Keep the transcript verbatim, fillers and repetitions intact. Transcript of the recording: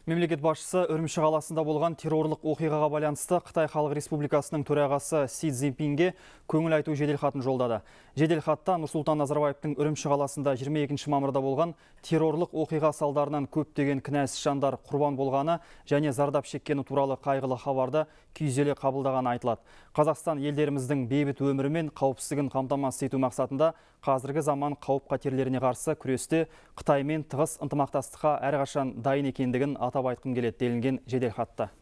Мемлекет басшысы Үрімші қаласында болған террорлық оқиғаға байланысты Қытай Халық Республикасының төрағасы Си Цзиньпинге көңіл айту жеделхатын жолдады. Жеделхатта Нұрсұлтан Назарбаевтың Үрімші қаласында жиырма екінші мамырда болған террорлық оқиға салдарынан көптеген кінәсіз жандар құрбан болғаны және зардап шеккені туралы қайғылы хабарды күйзеле қабылдағаны айтылады. Қазақстан елдеріміздің бейбіт өмірі мен қауіпсіздігін қамтамасыз ету мақсатында қазіргі заман қауіп-қатерлеріне қарсы күресте Қытаймен тығыз ынтымақтастыққа әрқашан дайын екендігін атап айтқым келеді делінген жеделхатта.